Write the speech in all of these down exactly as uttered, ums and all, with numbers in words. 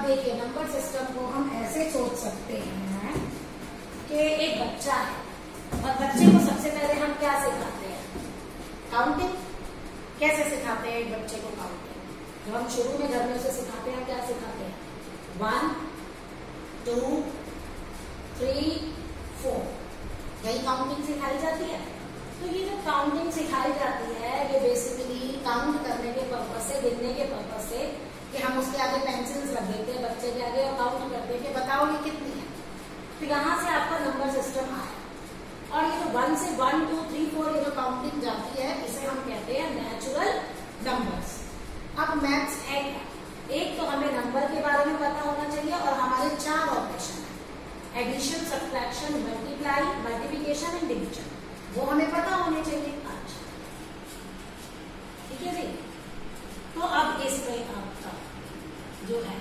देखिए number system को हम ऐसे सोच सकते हैं कि एक बच्चा है और बच्चे को सबसे पहले हम क्या सिखाते हैं? काउंटिंग। कैसे सिखाते हैं एक बच्चे को काउंटिंग? जो हम शुरू में घर में उसे सिखाते हैं, क्या सिखाते हैं? वन टू थ्री फोर, यही काउंटिंग सिखाई जाती है। तो ये जो काउंटिंग सिखाई जाती है ये बेसिकली काउंट करने के पर्पज से, गिनने के पर्पज से, कि हम उसके आगे पेंसिल्स रख देते हैं बच्चे के आगे और काउंट करते हैं कि बताओ ये कितनी है। तो यहाँ से आपका नंबर सिस्टम आया और ये जो वन से वन टू थ्री फोर ये जो काउंटिंग जाती है इसे हम कहते हैं नेचुरल नंबर्स। अब मैथ्स है क्या? एक तो हमें नंबर के बारे में पता होना चाहिए और हमारे चार ऑपरेशन है, addition, subtraction, multiply, multiplication and division, वो हमें पता होने चाहिए। अच्छा ठीक है जी। तो अब इसमें आपका जो है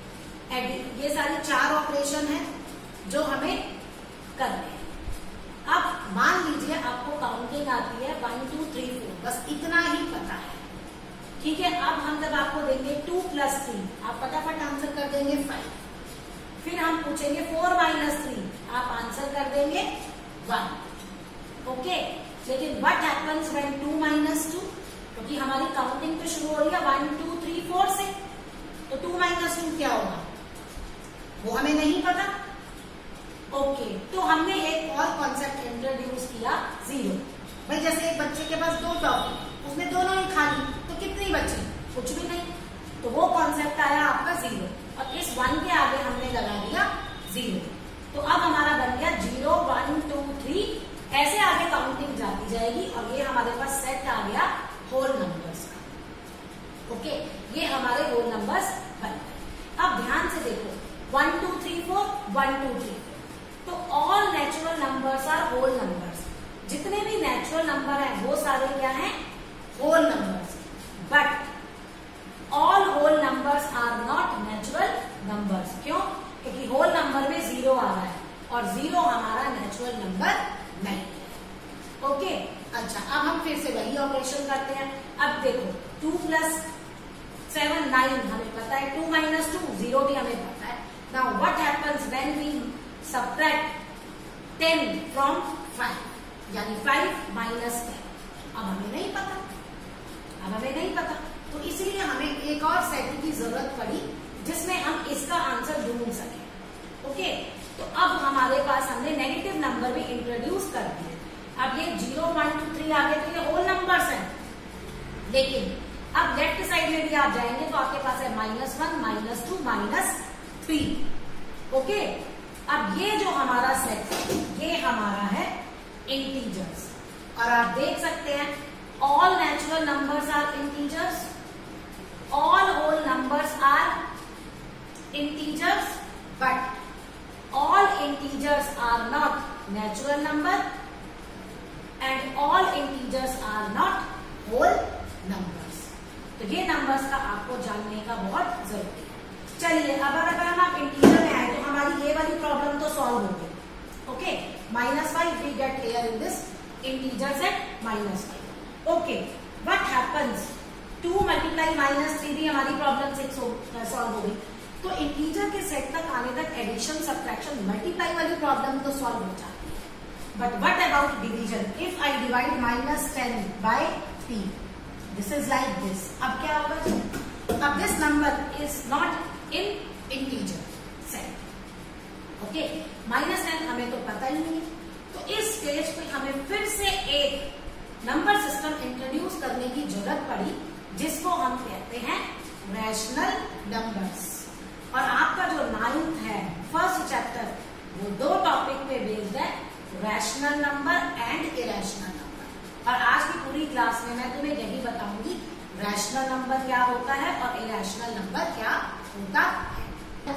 ये सारे चार ऑपरेशन है जो हमें करने हैं। अब मान लीजिए आपको काउंटिंग आती है वन टू थ्री फोर, बस इतना ही पता है, ठीक है। अब हम जब आपको देंगे टू प्लस थ्री, आप फटाफट आंसर कर देंगे फाइव। फिर हम पूछेंगे फोर माइनस थ्री, आप आंसर कर देंगे वन। ओके, लेकिन what happens when two minus two? क्योंकि हमारी काउंटिंग तो शुरू हो रही है वन टू थ्री फोर से, तो टू माइनस टू क्या होगा वो हमें नहीं पता। ओके, तो हमने एक और कॉन्सेप्ट इंट्रोड्यूस किया, जीरो। भाई जैसे एक बच्चे के पास दो टॉफी, उसने दोनों ही खा ली, तो कितनी बची? कुछ भी नहीं। तो वो कॉन्सेप्ट आया आपका जीरो, और इस वन के आगे हमने लगा दिया जीरो। तो अब हमारा बन गया जीरो वन टू थ्री, ऐसे आगे काउंटिंग जाती जाएगी और ये हमारे पास सेट आ गया होल नंबर्स का। ओके, ये हमारे होल नंबर्स बन गए। अब ध्यान से देखो, one two three four, one two three four, तो all natural numbers are whole numbers. जितने भी नेचुरल नंबर हैं वो सारे क्या हैं? Whole numbers. But all whole numbers are not natural numbers. क्यों? क्योंकि होल नंबर में जीरो आ रहा है और जीरो हमारा नेचुरल नंबर नहीं है। ओके, अच्छा, अब हम फिर से वही ऑपरेशन करते हैं। अब देखो टू प्लस सेवन नाइन हमें पता है, टू माइनस टू जीरो भी हमें पता है। Now what happens when we subtract ten from five, यानी फाइव माइनस टेन। अब हमें नहीं पता, अब हमें नहीं पता, तो इसलिए हमें एक और सेट की जरूरत पड़ी जिसमें हम इसका आंसर ढूंढ सके। ओके, तो अब हमारे पास हमने नेगेटिव नंबर भी इंट्रोड्यूस कर दिए। अब ये जीरो वन टू थ्री आ गए तो ये होल नंबर्स हैं, लेकिन अब लेफ्ट साइड में भी आप जाएंगे तो आपके पास है minus one, minus two, minus three. Okay, अब ये जो हमारा सेट है ये हमारा है इंटीजर्स, और आप देख सकते हैं all natural numbers are integers, all whole numbers are integers, but all integers are not natural number and all integers are not whole numbers. तो ये नंबर्स का आपको जानने का बहुत जरूरी है। चलिए, अब अगर हम आप इंटीजर में आए तो हमारी ये वाली प्रॉब्लम तो सॉल्व हो गई। Okay, minus five we get here in this integer set minus five. Okay, what happens to multiply minus three भी हमारी प्रॉब्लम सिक्स सॉल्व हो गई। तो इंटीजर के सेट तक आने तक एडिशन, सब्ट्रैक्शन, मल्टीप्लाई वाली प्रॉब्लम तो सॉल्व हो जाती है। But what about division? If I divide minus ten by t, this is like this. अब क्या होगा? अब this number is not in integer set. Okay, minus ten हमें तो पता ही नहीं, तो इस स्टेज पे हमें फिर से एक नंबर सिस्टम इंट्रोड्यूस करने की जरूरत पड़ी जिसको हम कहते हैं रैशनल नंबर्स। और आपका जो नाइन्थ है फर्स्ट चैप्टर, वो दो टॉपिक पे बेस्ड है, rational number and irrational number. और आज की पूरी क्लास में मैं तुम्हें यही बताऊंगी रैशनल नंबर क्या होता है और इरेशनल नंबर क्या होता है।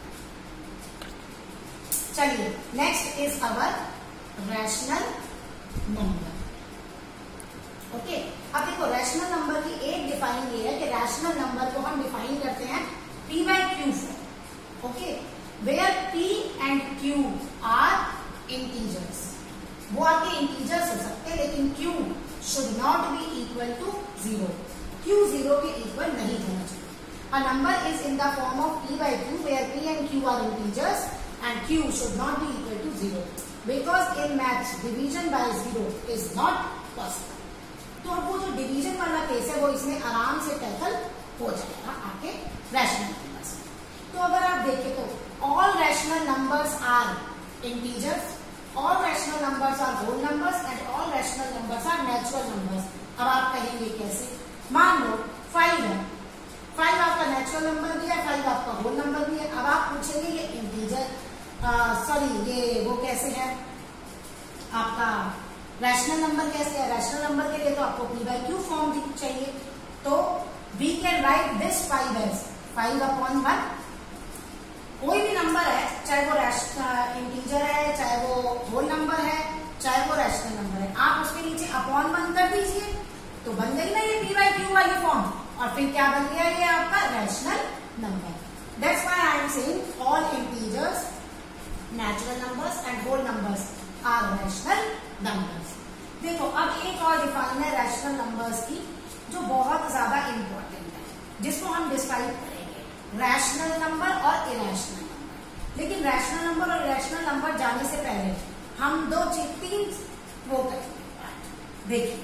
चलिए, next is our rational number. Okay, अब देखो रैशनल नंबर की एक डिफाइन ये है कि रैशनल नंबर को हम डिफाइन करते हैं P by Q form. Okay, where P and Q are integers. वो आपके इंटीजर्स हो सकते हैं, लेकिन Q should not be equal to zero. Q zero के इक्वल नहीं होना चाहिए। A number is in the form of p by q where p and q are integers and q should not be equal to zero because in maths division by zero is not possible. तो अब वो जो division वाला case है वो इसमें आराम से टैकल हो जाएगा आपके रैशनल नंबर्स में. तो अगर आप देखें तो all rational numbers are integers, all rational numbers are whole numbers and all rational numbers are natural numbers. अब आप कहेंगे कैसे? मान लो फाइव है, फाइव आपका नेचुरल नंबर भी है, फाइव आपका होल नंबर भी है. अब आप पूछेंगे ये इंटीजर सॉरी ये वो कैसे है आपका रैशनल नंबर कैसे है? रैशनल नंबर के लिए तो आपको पी बाई क्यू फॉर्म चाहिए. तो we can write this five as five upon one. कोई भी नंबर है, चाहे वो इंटीजर है, चाहे वो होल नंबर है, चाहे वो रैशनल नंबर है, आप उसके नीचे अपॉन वन कर दीजिए तो बन गई ना ये पी बाई क्यू वाली फॉर्म. और फिर क्या बन गया ये आपका rational number. That's why I am saying all integers, natural numbers and whole numbers are rational numbers. देखो अब एक और डिफाइन है रैशनल नंबर्स की जो बहुत ज्यादा इंपॉर्टेंट है, जिसको हम डिस्क्राइब करेंगे रैशनल नंबर और इरेशनल नंबर. लेकिन रैशनल नंबर और इरेशनल नंबर जाने से पहले हम दो चीज तीन वो करेंगे. देखिए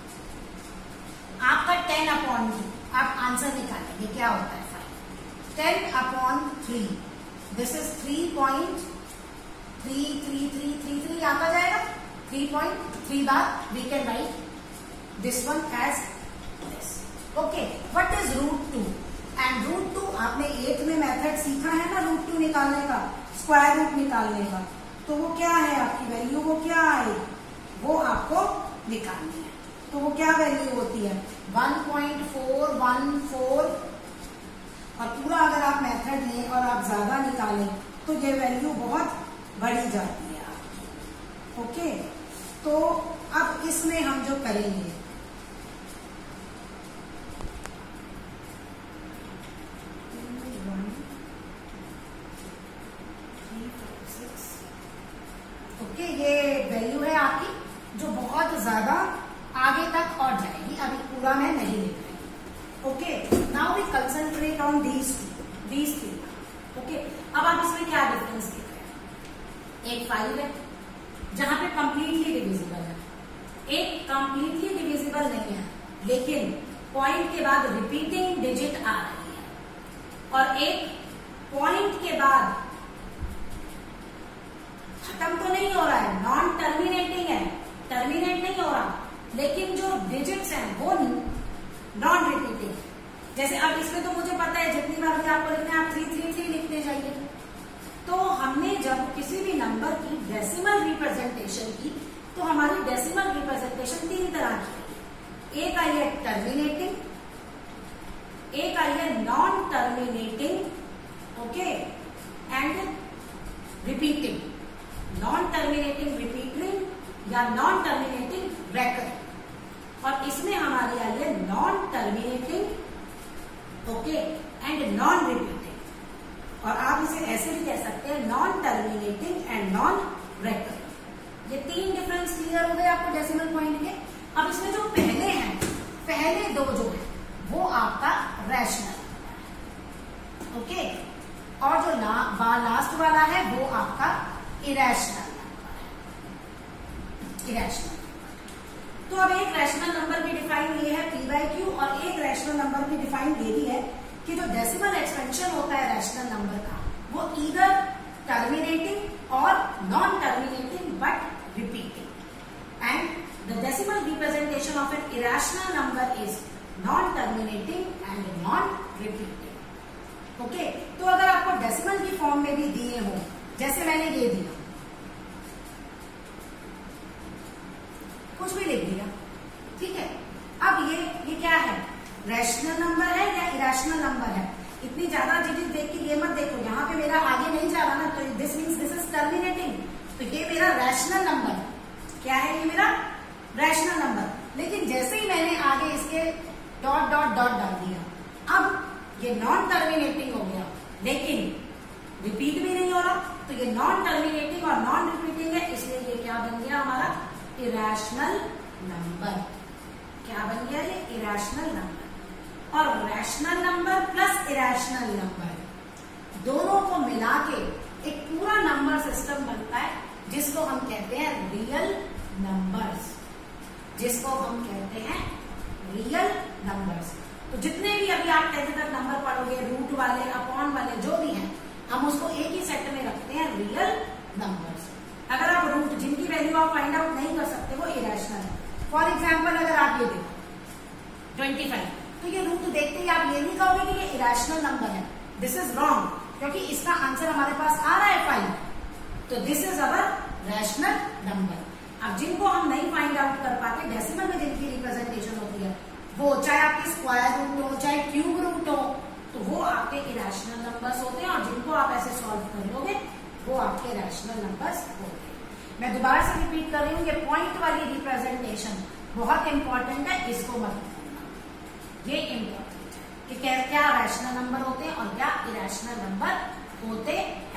आपका टेन अपॉन टू, आप आंसर निकालेंगे क्या होता है five. Ten upon three, this is three point three three three three three आता जाएगा. Three point three bar we can write this one as this. Okay, what is root two? And root two आपने eight में method सीखा है ना root two निकालने का, square root निकालने का. तो वो क्या है आपकी वैल्यू, वो क्या आएगी, वो आपको निकालनी है. तो वो क्या वैल्यू होती है one point four one four. और पूरा अगर आप मेथड लें और आप ज्यादा निकालें तो ये वैल्यू बहुत बढ़ी जाती है आपकी. ओके, तो अब इसमें हम जो करेंगे ओके okay, ये वैल्यू है आपकी जो बहुत ज्यादा आगे तक और जाएगी. अभी पूरा मैं नहीं लिख रही. Okay, now we concentrate on these these three. Okay, अब आप इसमें क्या डिफरेंस देख रहे हैं? एक फाइव है जहां पे कंप्लीटली डिविजिबल है, एक कंप्लीटली डिविजिबल नहीं है लेकिन पॉइंट के बाद रिपीटिंग डिजिट आ रही है, और एक पॉइंट के बाद खत्म तो नहीं हो रहा है, नॉन टर्मिनेटिंग है, टर्मिनेट नहीं हो रहा, लेकिन जो डिजिट्स हैं वो नॉन रिपीटिंग. जैसे अब इसमें तो मुझे पता है जितनी बार भी आपको लिखना है आप थ्री थ्री थ्री लिखते जाइए. तो हमने जब किसी भी नंबर की डेसिमल रिप्रेजेंटेशन की तो हमारी डेसिमल रिप्रेजेंटेशन तीन तरह की. एक आई है टर्मिनेटिंग, एक आई है non terminating, okay, and repeating. Non terminating repeating या नॉन टर्मिनेटिंग रेकरिंग. और इसमें हमारी आई है non terminating, okay, and non repeating. और आप इसे ऐसे भी कह सकते हैं non terminating and non recurring. ये तीन डिफरेंस क्लियर हो गए आपको डेसिमल पॉइंट के. अब इसमें जो पहले हैं, पहले दो जो है वो आपका रैशनल, ओके, और जो ला, लास्ट वाला है वो आपका इरेशनल नंबर है. इरेशनल. तो अब एक रैशनल नंबर की डिफाइन ये है पी बाई क्यू, और एक रैशनल नंबर की डिफाइन ये भी है कि जो डेसिमल एक्सपेंशन होता है रैशनल नंबर का वो ईदर टर्मिनेटिंग और non terminating but repeating. And the decimal representation of an irrational number is non terminating and non repeating. Okay, तो अगर आपको डेसिमल की फॉर्म में भी दिए हो, जैसे मैंने ये दिया, कुछ भी लिख दिया, ठीक है. अब ये ये क्या है, रैशनल नंबर है या इरेशनल नंबर है? इतनी ज्यादा डिजिट देख के ये मत देखो, यहाँ पे मेरा आगे नहीं जा रहा ना, तो this means this is terminating. तो ये मेरा रैशनल नंबर क्या है, ये मेरा रैशनल नंबर. लेकिन जैसे ही मैंने आगे इसके डॉट डॉट डॉट डाल दिया, अब ये नॉन टर्मिनेटिंग हो गया लेकिन रिपीट भी नहीं हो रहा. तो ये नॉन टर्मिनेटिंग और नॉन रिपीटिंग है, इसलिए ये क्या बन गया हमारा इरेशनल नंबर. क्या बन गया ये इरेशनल नंबर. और rational number plus irrational number दोनों को मिला के एक पूरा नंबर सिस्टम बनता है जिसको हम कहते हैं रियल नंबर्स, जिसको हम कहते हैं रियल नंबर्स। तो जितने भी अभी आप टेंथ तक नंबर पढ़ोगे, रूट वाले, अपॉन वाले, जो भी हैं, हम उसको एक ही सेट में रखते हैं रियल नंबर्स। अगर आप रूट जिनकी वैल्यू आप फाइंड आउट नहीं कर सकते वो इरेशनल है। फॉर एग्जाम्पल अगर आप ये देखो ट्वेंटी फाइव, तो ये रूट देखते ही आप ये नहीं कहोगे कि ये इरेशनल नंबर है। दिस इज रॉन्ग, क्योंकि इसका आंसर हमारे पास आ रहा है फाइव, तो this is our rational number. अब जिनको हम नहीं फाइंड आउट कर पाते, डेसिमल में जिनकी रिप्रेजेंटेशन होती है, वो चाहे आपकी स्क्वायर रूट हो चाहे क्यूब रूट हो, तो वो आपके इरेशनल नंबर्स होते हैं, और जिनको आप ऐसे सॉल्व कर लोगे वो आपके रैशनल नंबर्स होते हैं। मैं दोबारा से रिपीट कर रही हूँ, ये पॉइंट वाली रिप्रेजेंटेशन बहुत इंपॉर्टेंट है, इसको मत भूलना, ये इंपॉर्टेंट है कि क्या क्या रैशनल नंबर होते हैं और क्या इरेशनल नंबर होते हैं।